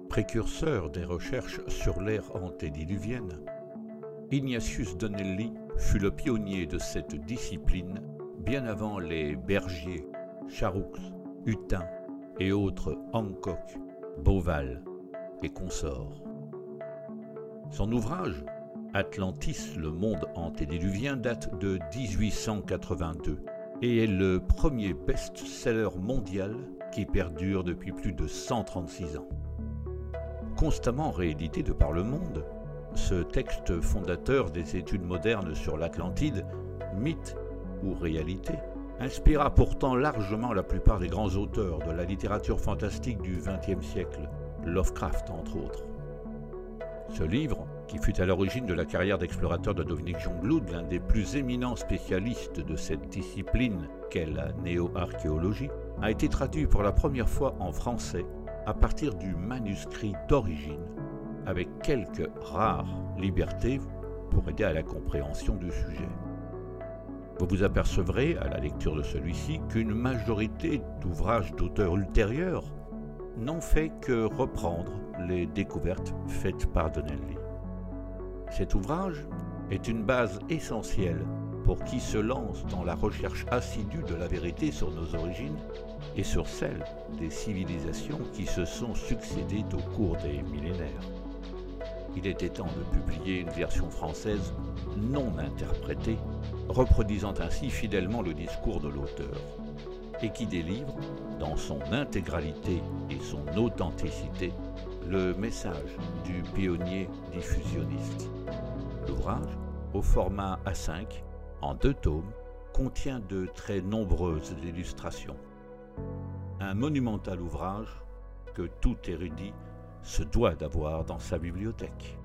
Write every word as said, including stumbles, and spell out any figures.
Précurseur des recherches sur l'ère antédiluvienne, Ignatius Donnelly fut le pionnier de cette discipline bien avant les Bergier, Charroux, Hutin et autres Hancock, Beauval et consorts. Son ouvrage « Atlantis, le monde antédiluvien » date de dix-huit cent quatre-vingt-deux et est le premier best-seller mondial qui perdure depuis plus de cent trente-six ans. Constamment réédité de par le monde, ce texte fondateur des études modernes sur l'Atlantide, mythe ou réalité, inspira pourtant largement la plupart des grands auteurs de la littérature fantastique du vingtième siècle, Lovecraft entre autres. Ce livre, qui fut à l'origine de la carrière d'explorateur de Dominique Jongloud, l'un des plus éminents spécialistes de cette discipline qu'est la néo-archéologie, a été traduit pour la première fois en français à partir du manuscrit d'origine, avec quelques rares libertés pour aider à la compréhension du sujet. Vous vous apercevrez, à la lecture de celui-ci, qu'une majorité d'ouvrages d'auteurs ultérieurs n'ont fait que reprendre les découvertes faites par Donnelly. Cet ouvrage est une base essentielle pour qui se lance dans la recherche assidue de la vérité sur nos origines et sur celle des civilisations qui se sont succédées au cours des millénaires. Il était temps de publier une version française non interprétée, reproduisant ainsi fidèlement le discours de l'auteur, et qui délivre, dans son intégralité et son authenticité, le message du pionnier diffusionniste. L'ouvrage, au format A cinq, en deux tomes, contient de très nombreuses illustrations. Un monumental ouvrage que tout érudit se doit d'avoir dans sa bibliothèque.